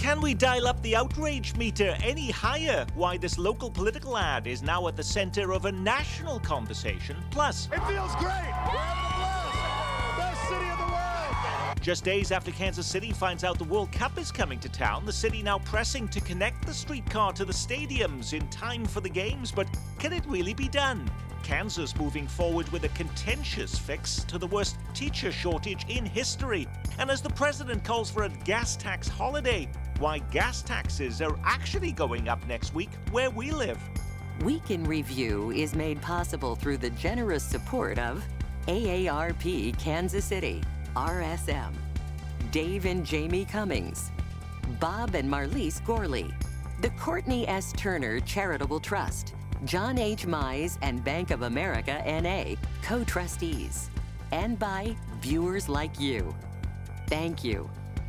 Can we dial up the outrage meter any higher? Why this local political ad is now at the center of a national conversation. Plus, it feels great. We're at the best city in the world. Just days after Kansas City finds out the World Cup is coming to town, the city now pressing to connect the streetcar to the stadiums in time for the games. But can it really be done? Kansas moving forward with a contentious fix to the worst teacher shortage in history. And as the president calls for a gas tax holiday, why gas taxes are actually going up next week where we live. Week in Review is made possible through the generous support of AARP Kansas City, RSM, Dave and Jamie Cummings, Bob and Marlise Gorley, the Courtney S. Turner Charitable Trust, John H. Mize and Bank of America N.A., co-trustees, and by viewers like you. Thank you.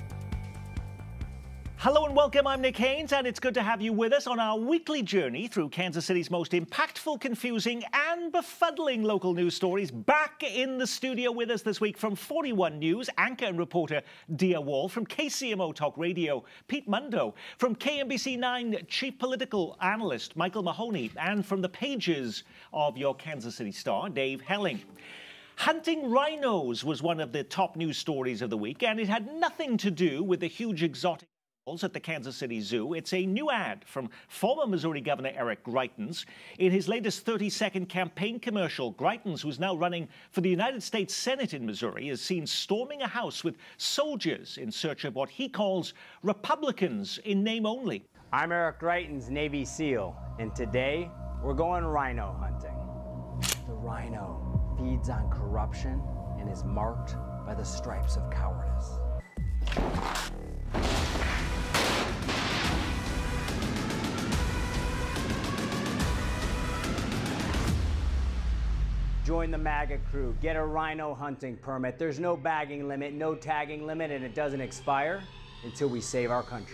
Hello and welcome, I'm Nick Haines, and it's good to have you with us on our weekly journey through Kansas City's most impactful, confusing and befuddling local news stories. Back in the studio with us this week from 41 News, anchor and reporter Dia Wall, from KCMO Talk Radio, Pete Mundo, from KMBC 9 chief political analyst Michael Mahoney, and from the pages of your Kansas City Star, Dave Helling. Hunting rhinos was one of the top news stories of the week, and it had nothing to do with the huge exotic at the Kansas City Zoo. It's a new ad from former Missouri Governor Eric Greitens. In his latest 30-second campaign commercial, Greitens, who's now running for the United States Senate in Missouri, is seen storming a house with soldiers in search of what he calls Republicans in name only. I'm Eric Greitens, Navy SEAL, and today we're going rhino hunting. The rhino feeds on corruption and is marked by the stripes of cowardice. Join the MAGA crew, get a rhino hunting permit. There's no bagging limit, no tagging limit, and it doesn't expire until we save our country.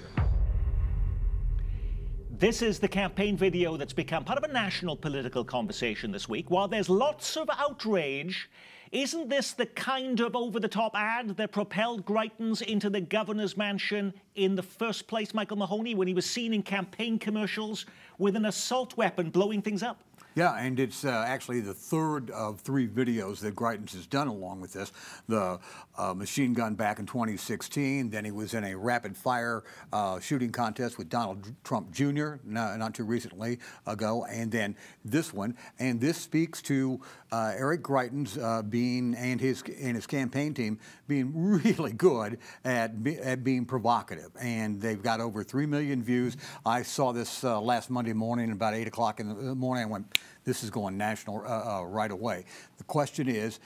This is the campaign video that's become part of a national political conversation this week. While there's lots of outrage, isn't this the kind of over-the-top ad that propelled Greitens into the governor's mansion in the first place, Michael Mahoney, when he was seen in campaign commercials with an assault weapon blowing things up? Yeah, and it's actually the third of 3 videos that Greitens has done along with this. The machine gun back in 2016, then he was in a rapid-fire shooting contest with Donald Trump Jr. not too recently ago, and then this one. And this speaks to Eric Greitens and his campaign team being really good at being provocative. And they've got over 3 million views. I saw this last Monday morning, about 8 o'clock in the morning. I went, this is going national right away. The question is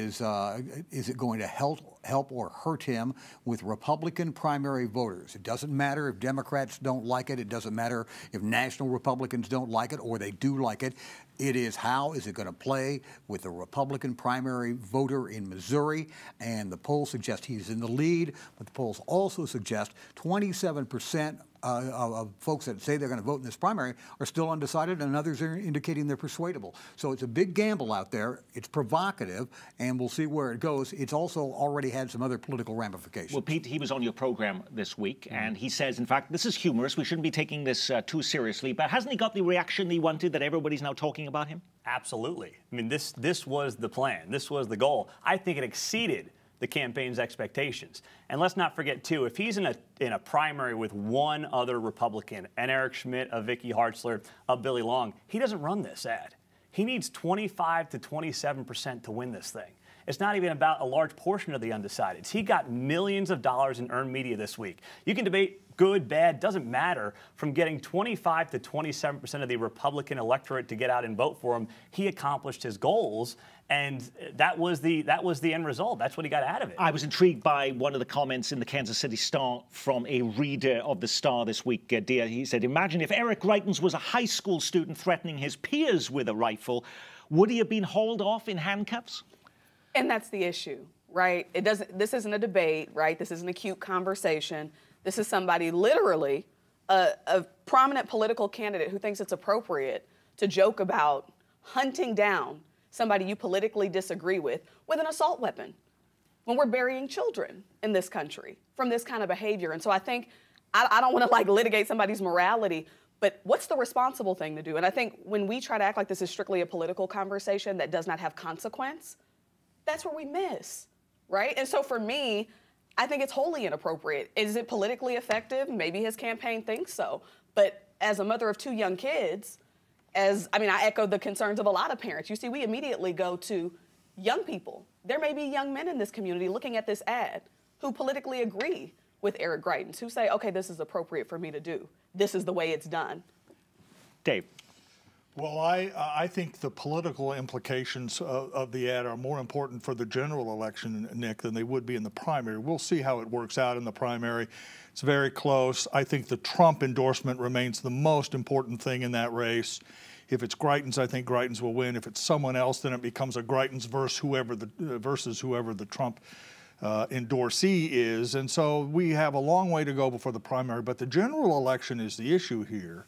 it going to help or hurt him with Republican primary voters? It doesn't matter if Democrats don't like it. It doesn't matter if national Republicans don't like it or they do like it. It is how is it going to play with the Republican primary voter in Missouri? And the polls suggest he's in the lead, but the polls also suggest 27% of folks that say they're going to vote in this primary are still undecided, and others are indicating they're persuadable. So it's a big gamble out there. It's provocative, and we'll see where it goes. It's also already had some other political ramifications. Well, Pete, he was on your program this week, and he says, in fact, this is humorous. We shouldn't be taking this too seriously. But hasn't he got the reaction he wanted, that everybody's now talking about him? Absolutely. I mean, this was the plan. This was the goal. I think it exceeded the campaign's expectations. And let's not forget, too, if he's in a primary with one other Republican, an Eric Schmidt, a Vicky Hartzler, a Billy Long, he doesn't run this ad. He needs 25 to 27% to win this thing. It's not even about a large portion of the undecideds. He got millions of dollars in earned media this week. You can debate good, bad, doesn't matter. From getting 25 to 27% of the Republican electorate to get out and vote for him, he accomplished his goals, and that was the end result. That's what he got out of it. I was intrigued by one of the comments in the Kansas City Star from a reader of the Star this week, Dia. He said, imagine if Eric Greitens was a high school student threatening his peers with a rifle, would he have been hauled off in handcuffs? And that's the issue, right? This isn't a debate, right? This isn't a cute conversation. This is somebody, literally, a prominent political candidate who thinks it's appropriate to joke about hunting down somebody you politically disagree with an assault weapon when we're burying children in this country from this kind of behavior. And so I think I don't want to like litigate somebody's morality, but what's the responsible thing to do? And I think when we try to act like this is strictly a political conversation that does not have consequence, that's where we miss, right? And so for me, I think it's wholly inappropriate. Is it politically effective? Maybe his campaign thinks so. But as a mother of 2 young kids, I echo the concerns of a lot of parents. You see, we immediately go to young people. There may be young men in this community looking at this ad who politically agree with Eric Greitens, who say, okay, this is appropriate for me to do. This is the way it's done. Dave. Well, I think the political implications of the ad are more important for the general election, Nick, than they would be in the primary. We'll see how it works out in the primary. It's very close. I think the Trump endorsement remains the most important thing in that race. If it's Greitens, I think Greitens will win. If it's someone else, then it becomes a Greitens versus whoever the Trump endorsee is. And so we have a long way to go before the primary, but the general election is the issue here.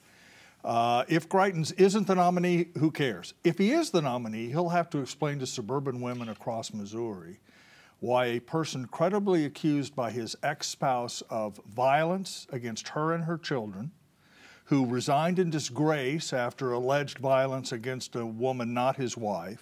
If Greitens isn't the nominee, who cares? If he is the nominee, he'll have to explain to suburban women across Missouri why a person credibly accused by his ex-spouse of violence against her and her children, who resigned in disgrace after alleged violence against a woman not his wife,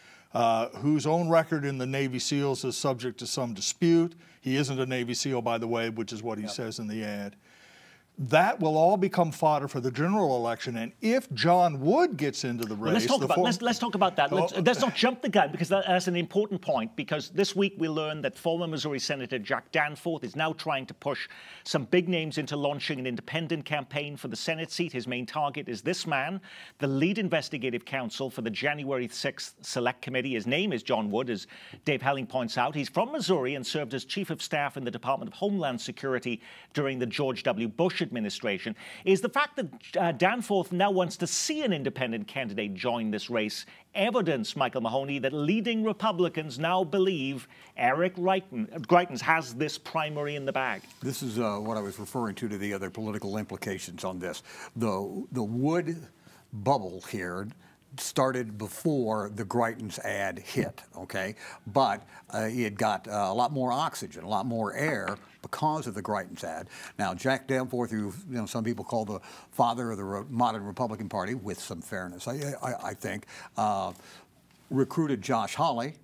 whose own record in the Navy SEALs is subject to some dispute. He isn't a Navy SEAL, by the way, which is what he says in the ad. That will all become fodder for the general election. And if John Wood gets into the race... Well, let's talk about that. Let's not jump the gun, because that's an important point, because this week we learned that former Missouri Senator Jack Danforth is now trying to push some big names into launching an independent campaign for the Senate seat. His main target is this man, the lead investigative counsel for the January 6th Select Committee. His name is John Wood, as Dave Helling points out. He's from Missouri and served as Chief of Staff in the Department of Homeland Security during the George W. Bush administration. Is the fact that Danforth now wants to see an independent candidate join this race evidence, MIcheal Mahoney, that leading Republicans now believe Eric Greitens has this primary in the bag? This is what I was referring to the other political implications on this. The Wood bubble here started before the Greitens ad hit, okay? But it got a lot more oxygen, a lot more air because of the Greitens ad. Now, Jack Danforth, who some people call the father of the modern Republican Party, with some fairness, I think, recruited Josh Hawley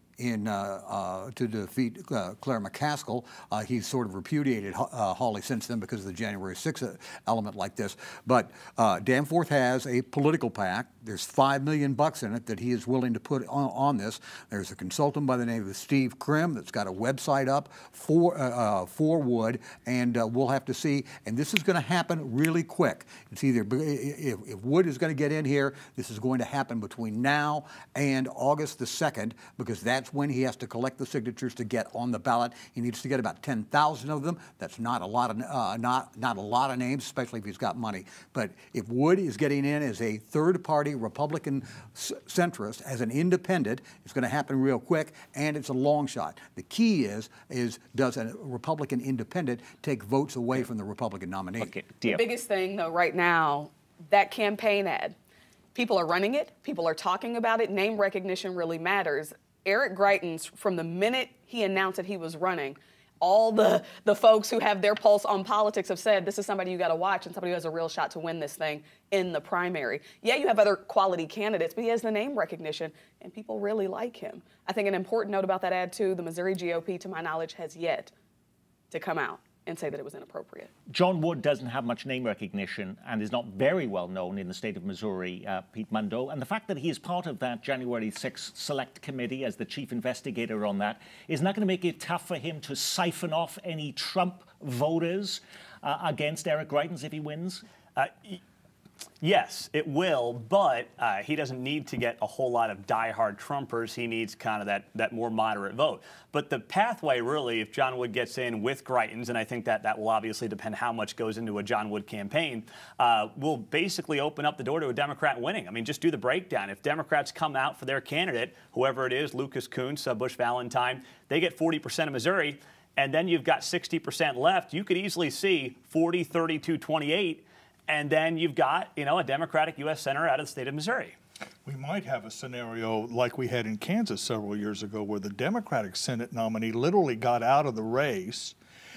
to defeat Claire McCaskill. He's sort of repudiated Hawley since then because of the January 6th element like this. But Danforth has a political PAC. There's $5 million in it that he is willing to put on this. There's a consultant by the name of Steve Krim that's got a website up for Wood, and we'll have to see. And this is going to happen really quick. It's either, if Wood is going to get in here, this is going to happen between now and August the 2nd, because that's when he has to collect the signatures to get on the ballot. He needs to get about 10,000 of them. That's not a lot of not a lot of names, especially if he's got money. But if Wood is getting in as a third-party Republican centrist, as an independent, it's going to happen real quick, and it's a long shot. The key is does a Republican independent take votes away from the Republican nominee? Okay. The biggest thing, though, right now, that campaign ad, people are running it, people are talking about it, name recognition really matters. Eric Greitens, from the minute he announced that he was running, all the folks who have their pulse on politics have said, this is somebody you got to watch and somebody who has a real shot to win this thing in the primary. Yeah, you have other quality candidates, but he has the name recognition, and people really like him. I think an important note about that ad, too, the Missouri GOP, to my knowledge, has yet to come out and say that it was inappropriate. John Wood doesn't have much name recognition and is not very well known in the state of Missouri, Pete Mundo. And the fact that he is part of that January 6th Select Committee as the chief investigator on that, isn't that going to make it tough for him to siphon off any Trump voters against Eric Greitens if he wins? Yes, it will, but he doesn't need to get a whole lot of diehard Trumpers. He needs kind of that more moderate vote. But the pathway, really, if John Wood gets in with Greitens, and I think that will obviously depend how much goes into a John Wood campaign, will basically open up the door to a Democrat winning. I mean, just do the breakdown. If Democrats come out for their candidate, whoever it is, Lucas Kunce, Bush Valentine, they get 40% of Missouri, and then you've got 60% left. You could easily see 40, 32, 28. And then you've got, a Democratic U.S. Senator out of the state of Missouri. We might have a scenario like we had in Kansas several years ago where the Democratic Senate nominee literally got out of the race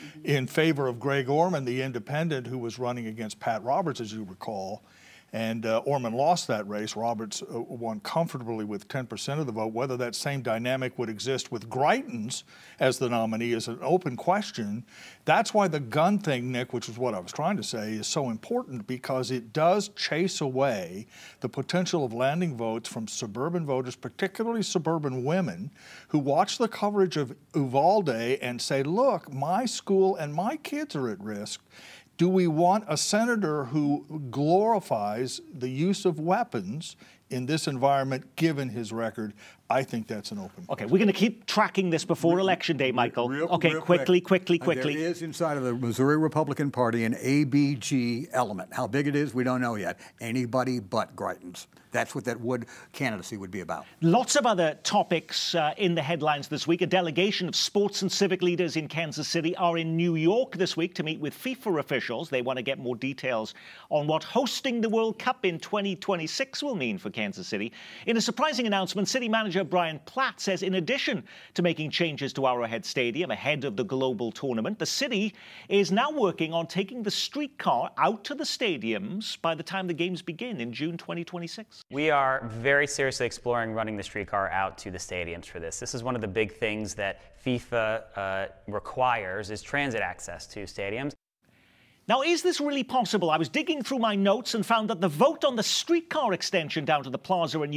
in favor of Greg Orman, the independent who was running against Pat Roberts, as you recall. And Orman lost that race. Roberts won comfortably with 10% of the vote. Whether that same dynamic would exist with Greitens as the nominee is an open question. That's why the gun thing, Nick, which is what I was trying to say, is so important, because it does chase away the potential of landing votes from suburban voters, particularly suburban women, who watch the coverage of Uvalde and say, look, my school and my kids are at risk. Do we want a senator who glorifies the use of weapons in this environment, given his record? I think that's an open question. Okay, we're going to keep tracking this before Election Day, Michael. Okay, quickly. There is inside of the Missouri Republican Party an ABG element. How big it is, we don't know yet. Anybody but Greitens. That's what that candidacy would be about. Lots of other topics in the headlines this week. A delegation of sports and civic leaders in Kansas City are in New York this week to meet with FIFA officials. They want to get more details on what hosting the World Cup in 2026 will mean for Kansas City. In a surprising announcement, City Manager Brian Platt says in addition to making changes to Arrowhead Stadium ahead of the global tournament, the city is now working on taking the streetcar out to the stadiums by the time the games begin in June 2026. We are very seriously exploring running the streetcar out to the stadiums for this. This is one of the big things that FIFA requires, is transit access to stadiums. Now, is this really possible? I was digging through my notes and found that the vote on the streetcar extension down to the plaza and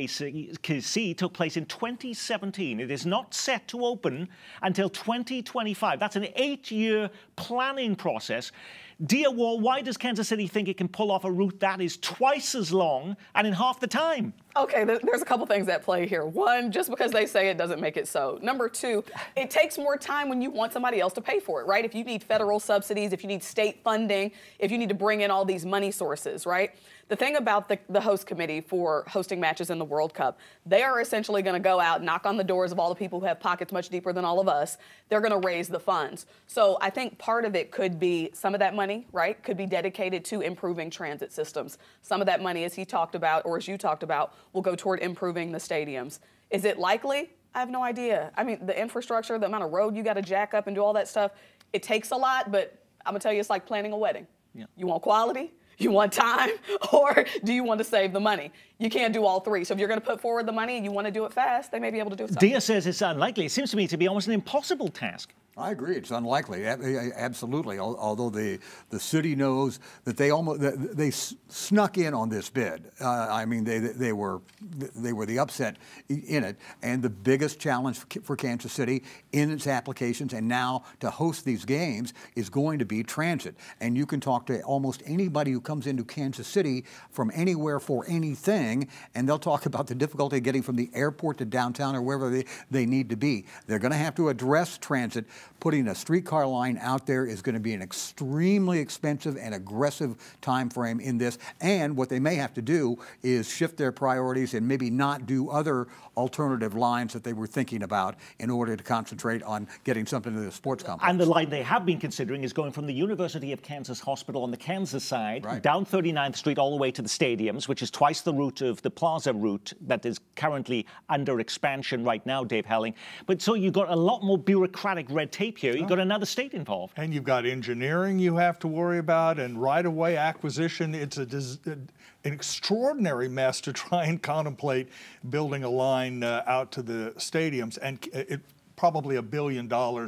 UMKC took place in 2017. It is not set to open until 2025. That's an 8-year planning process. Dear Wall, why does Kansas City think it can pull off a route that is twice as long and in half the time? Okay, there's a couple things at play here. One, just because they say it doesn't make it so. Number two, it takes more time when you want somebody else to pay for it, right? If you need federal subsidies, if you need state funding, if you need to bring in all these money sources, right? The thing about the host committee for hosting matches in the World Cup, they are essentially going to go out, knock on the doors of all the people who have pockets much deeper than all of us. They're going to raise the funds. So I think part of it could be some of that money, right, could be dedicated to improving transit systems. Some of that money, as he talked about, or as you talked about, will go toward improving the stadiums. Is it likely? I have no idea. I mean, the infrastructure, the amount of road you got to jack up and do all that stuff, it takes a lot, but I'm going to tell you, it's like planning a wedding. Yeah. You want quality? You want time, or do you want to save the money? You can't do all three. So if you're going to put forward the money and you want to do it fast, they may be able to do it. Dia says it's unlikely. It seems to me to be almost an impossible task. I agree. It's unlikely, absolutely. Although the city knows that they snuck in on this bid. I mean, they were the upset in it, and the biggest challenge for Kansas City in its applications and now to host these games is going to be transit. And you can talk to almost anybody who comes into Kansas City from anywhere for anything, and they'll talk about the difficulty of getting from the airport to downtown or wherever they need to be. They're going to have to address transit. Putting a streetcar line out there is going to be an extremely expensive and aggressive time frame in this. And what they may have to do is shift their priorities and maybe not do other alternative lines that they were thinking about in order to concentrate on getting something to the sports complex. And the line they have been considering is going from the University of Kansas Hospital on the Kansas side, right, down 39th Street all the way to the stadiums, which is twice the route of the Plaza route that is currently under expansion right now, Dave Helling. But so you've got a lot more bureaucratic red tape here. You've got another state involved. And you've got engineering you have to worry about and right-of-way acquisition. It's an extraordinary mess to try and contemplate building a line out to the stadiums, and probably $1 billion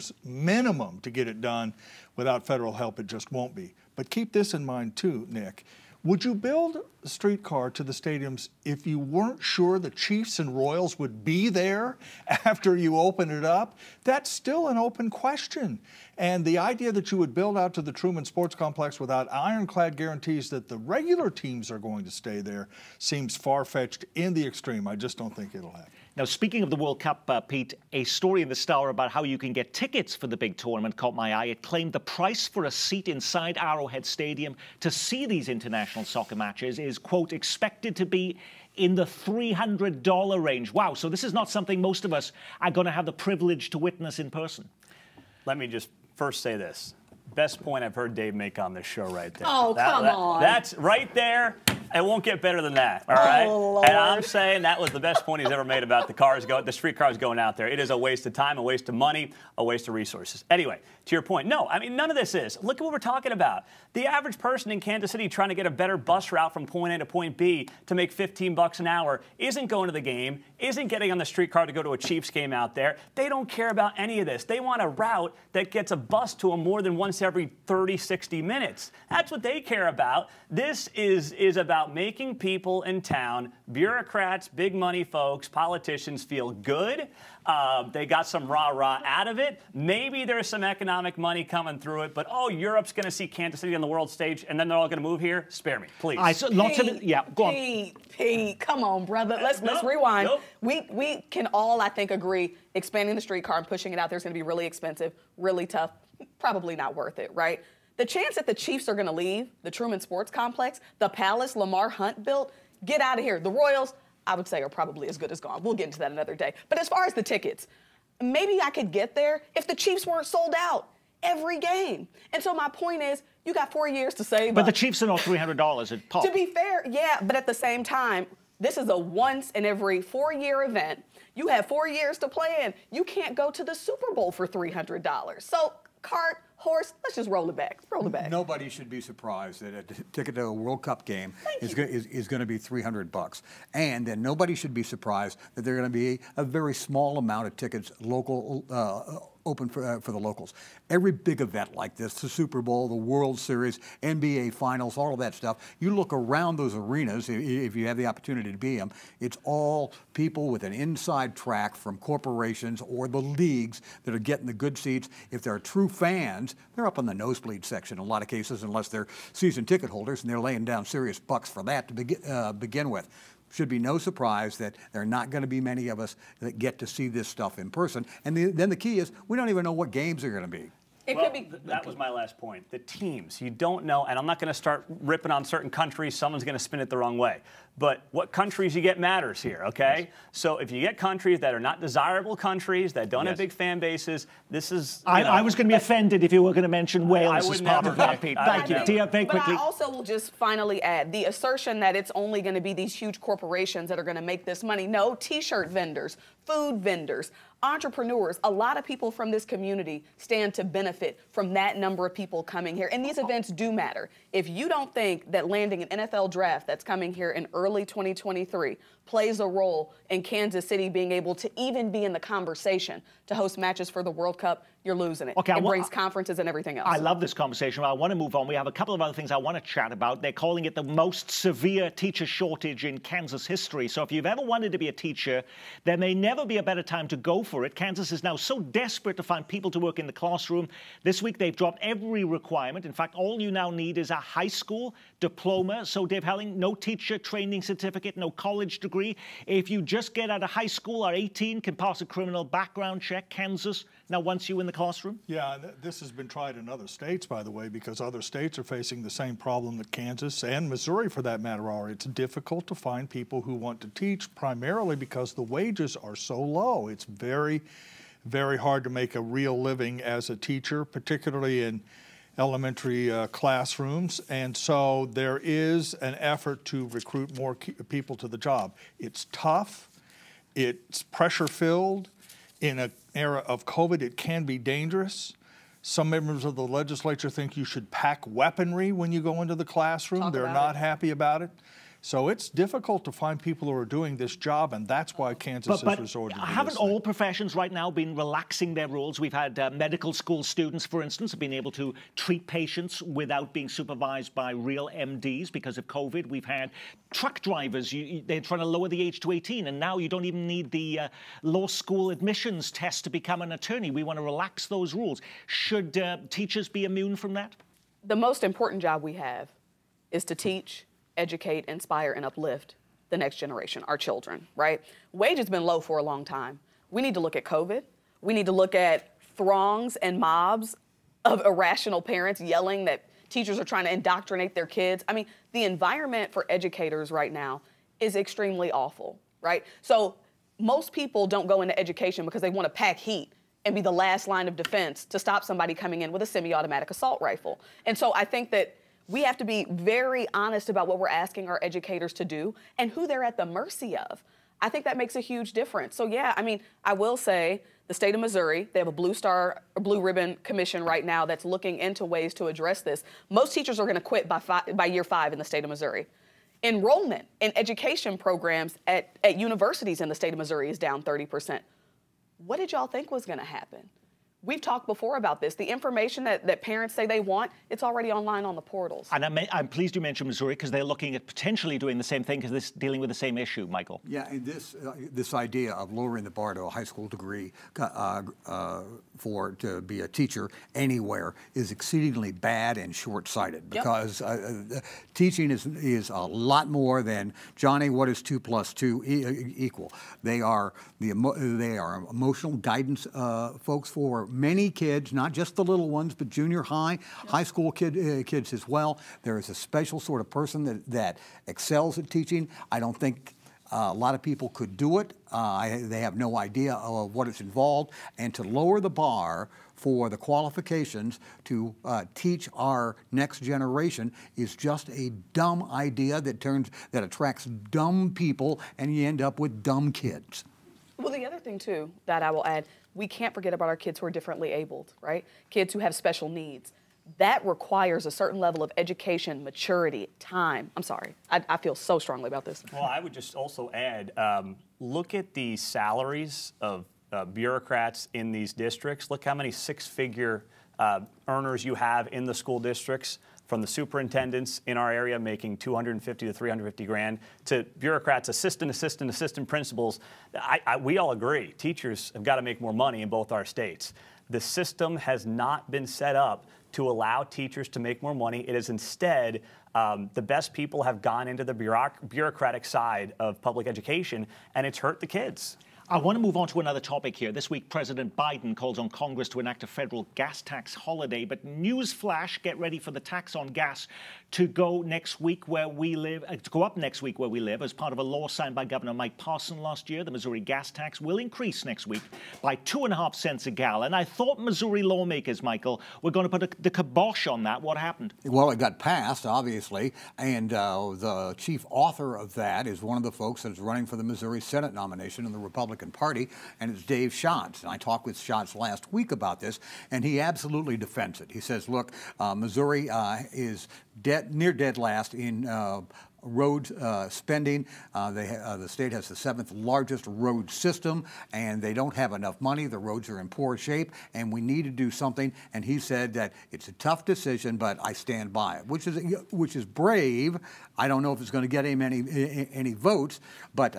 minimum to get it done. Without federal help, it just won't be. But keep this in mind too, Nick. Would you build a streetcar to the stadiums if you weren't sure the Chiefs and Royals would be there after you open it up? That's still an open question. And the idea that you would build out to the Truman Sports Complex without ironclad guarantees that the regular teams are going to stay there seems far-fetched in the extreme. I just don't think it'll happen. Now, speaking of the World Cup, Pete, a story in the Star about how you can get tickets for the big tournament caught my eye. It claimed the price for a seat inside Arrowhead Stadium to see these international soccer matches is, quote, expected to be in the $300 range. Wow, so this is not something most of us are going to have the privilege to witness in person. Let me just first say this. Best point I've heard Dave make on this show right there. Oh, come on. That's right there. It won't get better than that, all right? Lord. And I'm saying that was the best point he's ever made about the streetcars going out there. It is a waste of time, a waste of money, a waste of resources. Anyway, to your point, no, I mean, none of this is. Look at what we're talking about. The average person in Kansas City trying to get a better bus route from point A to point B to make $15 an hour isn't going to the game, isn't getting on the streetcar to go to a Chiefs game out there. They don't care about any of this. They want a route that gets a bus to them more than once every 30, 60 minutes. That's what they care about. This is about making people in town, bureaucrats, big money folks, politicians feel good. They got some rah-rah out of it. Maybe there's some economic money coming through it, but oh, Europe's going to see Kansas City on the world stage, and then they're all going to move here? Spare me, please. Go on. Pete, come on, brother. Let's rewind. Nope. We can all, I think, agree expanding the streetcar and pushing it out there is going to be really expensive, really tough, probably not worth it, right? The chance that the Chiefs are going to leave the Truman Sports Complex, the palace Lamar Hunt built, get out of here. The Royals, I would say, are probably as good as gone. We'll get into that another day. But as far as the tickets, maybe I could get there if the Chiefs weren't sold out every game. And so my point is, you got 4 years to save. But the Chiefs are not $300 at pop. To be fair, yeah, but at the same time, this is a once in every 4-year event. You have 4 years to plan. You can't go to the Super Bowl for $300. So, cart, horse, let's just roll it back. Roll it back. Nobody should be surprised that a ticket to a World Cup game is going to be $300. And then nobody should be surprised that there are going to be a very small amount of tickets local open for the locals. Every big event like this, the Super Bowl, the World Series, NBA Finals, all of that stuff, you look around those arenas, if you have the opportunity to be them, it's all people with an inside track from corporations or the leagues that are getting the good seats. If they're true fans, they're up in the nosebleed section in a lot of cases, unless they're season ticket holders, and they're laying down serious bucks for that to begin with. Should be no surprise that there are not going to be many of us that get to see this stuff in person. And then the key is, we don't even know what games are going to be. That was my last point. The teams, you don't know, and I'm not going to start ripping on certain countries. Someone's going to spin it the wrong way. But what countries you get matters here, okay? Yes. So if you get countries that are not desirable countries, that don't have big fan bases, this is, I was going to be offended if you were going to mention Wales as part of that, Pete. Thank you. Tia, very quickly. But I also will just finally add, the assertion that it's only going to be these huge corporations that are going to make this money. No, T-shirt vendors, food vendors, entrepreneurs, a lot of people from this community stand to benefit from that number of people coming here. And these events do matter. If you don't think that landing an NFL draft that's coming here in early 2023 plays a role in Kansas City being able to even be in the conversation to host matches for the World Cup, you're losing it. Okay, it brings conferences and everything else. I love this conversation. I want to move on. We have a couple of other things I want to chat about. They're calling it the most severe teacher shortage in Kansas history. So if you've ever wanted to be a teacher, there may never be a better time to go for it. Kansas is now so desperate to find people to work in the classroom. This week they've dropped every requirement. In fact, all you now need is a high school diploma. So Dave Helling, no teacher training certificate, no college degree. If you just get out of high school, are 18, can pass a criminal background check. Kansas now wants you in the classroom? Yeah, this has been tried in other states, by the way, because other states are facing the same problem that Kansas and Missouri, for that matter, are. It's difficult to find people who want to teach, primarily because the wages are so low. It's very, very hard to make a real living as a teacher, particularly in elementary classrooms, and so there is an effort to recruit more people to the job. It's tough, it's pressure-filled. In an era of COVID, it can be dangerous. Some members of the legislature think you should pack weaponry when you go into the classroom. They're not happy about it. So it's difficult to find people who are doing this job, and that's why Kansas has resorted to this. Haven't all professions right now been relaxing their rules? We've had medical school students, for instance, have been able to treat patients without being supervised by real MDs because of COVID. We've had truck drivers, they're trying to lower the age to 18, and now you don't even need the law school admissions test to become an attorney. We want to relax those rules. Should teachers be immune from that? The most important job we have is to teach, educate, inspire, and uplift the next generation, our children, right? Wage has been low for a long time. We need to look at COVID. We need to look at throngs and mobs of irrational parents yelling that teachers are trying to indoctrinate their kids. I mean, the environment for educators right now is extremely awful, right? So most people don't go into education because they want to pack heat and be the last line of defense to stop somebody coming in with a semi-automatic assault rifle. And so I think that We have to be very honest about what we're asking our educators to do and who they're at the mercy of. I think that makes a huge difference. So yeah, I mean, I will say the state of Missouri, they have a Blue Ribbon Commission right now that's looking into ways to address this. Most teachers are going to quit by year 5 in the state of Missouri. Enrollment in education programs at universities in the state of Missouri is down 30%. What did y'all think was going to happen? We've talked before about this. The information that parents say they want, it's already online on the portals. And I'm pleased you mentioned Missouri because they're looking at potentially doing the same thing because this dealing with the same issue, Michael. Yeah, and this idea of lowering the bar to a high school degree to be a teacher anywhere is exceedingly bad and short-sighted because teaching is a lot more than, Johnny, what is 2 + 2 equal? They are emotional guidance folks for many kids, not just the little ones, but junior high, high school kids as well. There is a special sort of person that excels at teaching. I don't think a lot of people could do it. They have no idea of what is involved. And to lower the bar for the qualifications to teach our next generation is just a dumb idea that attracts dumb people, and you end up with dumb kids. Well, the other thing, too, that I will add, we can't forget about our kids who are differently abled, right? Kids who have special needs. That requires a certain level of education, maturity, time. I'm sorry. I feel so strongly about this. Well, I would just also add, look at the salaries of bureaucrats in these districts. Look how many 6-figure earners you have in the school districts, from the superintendents in our area making $250 to $350 grand to bureaucrats, assistant principals. We all agree teachers have got to make more money in both our states. The system has not been set up to allow teachers to make more money. It is instead the best people have gone into the bureaucratic side of public education, and it's hurt the kids. I want to move on to another topic here. This week, President Biden calls on Congress to enact a federal gas tax holiday. But newsflash, get ready for the tax on gas to go next week where we live, to go up next week where we live. As part of a law signed by Governor Mike Parson last year, the Missouri gas tax will increase next week by 2.5 cents a gallon. I thought Missouri lawmakers, Michael, were going to put the kibosh on that. What happened? Well, it got passed, obviously, and the chief author of that is one of the folks that's running for the Missouri Senate nomination in the Republican Party, and it's Dave Schatz. And I talked with Schatz last week about this, and he absolutely defends it. He says, look, Missouri is near dead last in road spending. The state has the 7th largest road system, and they don't have enough money. The roads are in poor shape, and we need to do something. And he said that it's a tough decision, but I stand by it, which is brave. I don't know if it's going to get him any votes, but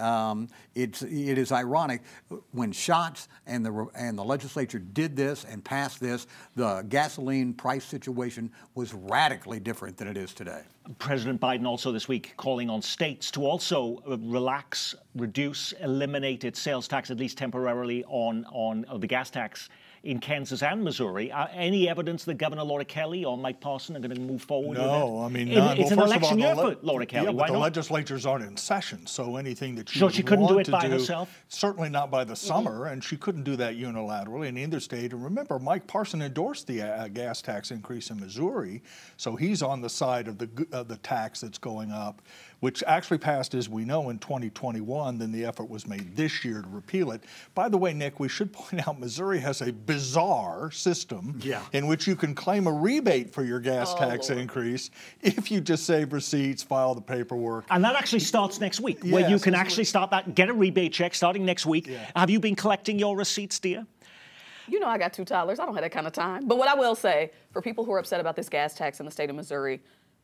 it is ironic when Schatz and the legislature did this and passed this, the gasoline price situation was radically different than it is today. President Biden also this week calling on states to also relax, reduce, eliminate its sales tax, at least temporarily, on the gas tax in Kansas and Missouri. Any evidence that Governor Laura Kelly or Mike Parson are going to move forward with it? No, I mean, it's an election year for Laura Kelly. Yeah, but Why the not? legislatures aren't in session, so anything that she So she couldn't do it by herself? Certainly not by the summer, and she couldn't do that unilaterally in either state. And remember, Mike Parson endorsed the gas tax increase in Missouri, so he's on the side of the tax that's going up, which actually passed, as we know, in 2021. Then the effort was made this year to repeal it. By the way, Nick, we should point out Missouri has a bizarre system in which you can claim a rebate for your gas tax increase if you just save receipts, file the paperwork. And that actually starts next week, where you can actually start that, get a rebate check starting next week. Yeah. Have you been collecting your receipts, dear? You know I got 2 toddlers. I don't have that kind of time. But what I will say, for people who are upset about this gas tax in the state of Missouri,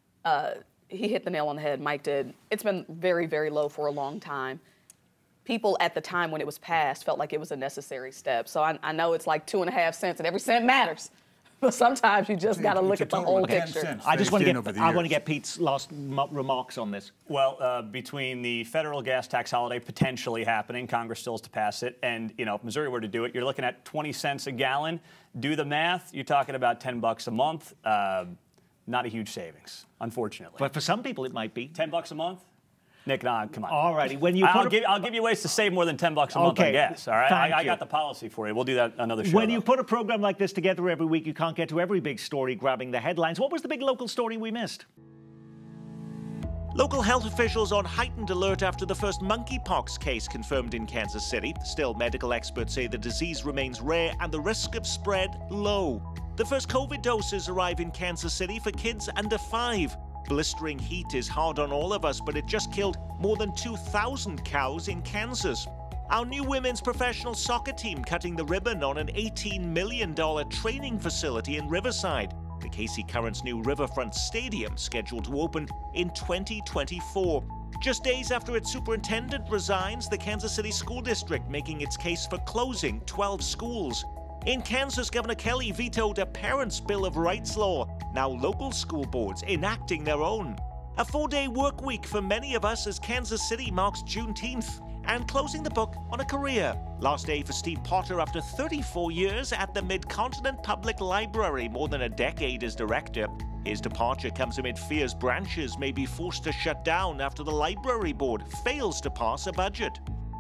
he hit the nail on the head, Mike did. It's been very, very low for a long time. People at the time when it was passed felt like it was a necessary step. So I know it's like 2.5 cents, and every cent matters. But sometimes you just got to look at the whole picture. I just want to get Pete's last remarks on this. Well, between the federal gas tax holiday potentially happening, Congress still has to pass it, and if Missouri were to do it, you're looking at 20 cents a gallon. Do the math. You're talking about $10 a month. Not a huge savings, unfortunately. But for some people, it might be. $10 a month? Nick, nah, come on. All righty. When you I'll give you ways to save more than $10 a month, I guess. All right, I got the policy for you. We'll do that another show. When you put a program like this together every week, you can't get to every big story grabbing the headlines. What was the big local story we missed? Local health officials on heightened alert after the first monkeypox case confirmed in Kansas City. Still, medical experts say the disease remains rare and the risk of spread low. The first COVID doses arrive in Kansas City for kids under 5. Blistering heat is hard on all of us, but it just killed more than 2,000 cows in Kansas. Our new women's professional soccer team cutting the ribbon on an $18 million training facility in Riverside. The KC Current's new Riverfront Stadium scheduled to open in 2024. Just days after its superintendent resigns, the Kansas City School District making its case for closing 12 schools. In Kansas, Governor Kelly vetoed a Parents' Bill of Rights law. Now local school boards enacting their own. A 4-day work week for many of us as Kansas City marks Juneteenth. And closing the book on a career. Last day for Steve Potter after 34 years at the Mid-Continent Public Library, more than a decade as director. His departure comes amid fears branches may be forced to shut down after the library board fails to pass a budget.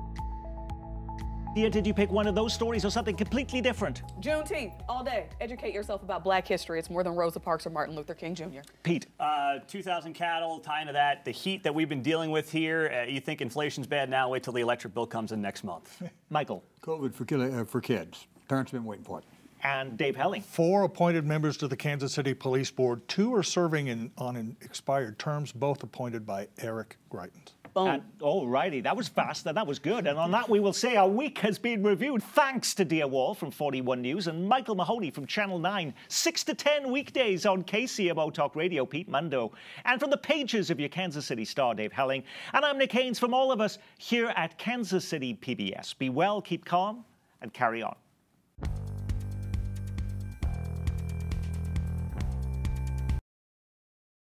Did you pick one of those stories or something completely different? Juneteenth, all day. Educate yourself about Black history. It's more than Rosa Parks or Martin Luther King Jr. Pete. 2,000 cattle, tie into that. The heat that we've been dealing with here, you think inflation's bad now, wait till the electric bill comes in next month. Michael. COVID for kids. Parents have been waiting for it. And Dave Helling. 4 appointed members to the Kansas City Police Board. 2 are serving on expired terms, both appointed by Eric Greitens. Boom. All righty, that was fast and that was good. And on that, we will say our week has been reviewed. Thanks to Dia Wall from 41 News and Michael Mahoney from Channel 9. 6 to 10 weekdays on KCPT Talk Radio, Pete Mundo. And from the pages of your Kansas City Star, Dave Helling. And I'm Nick Haines from all of us here at Kansas City PBS. Be well, keep calm, and carry on.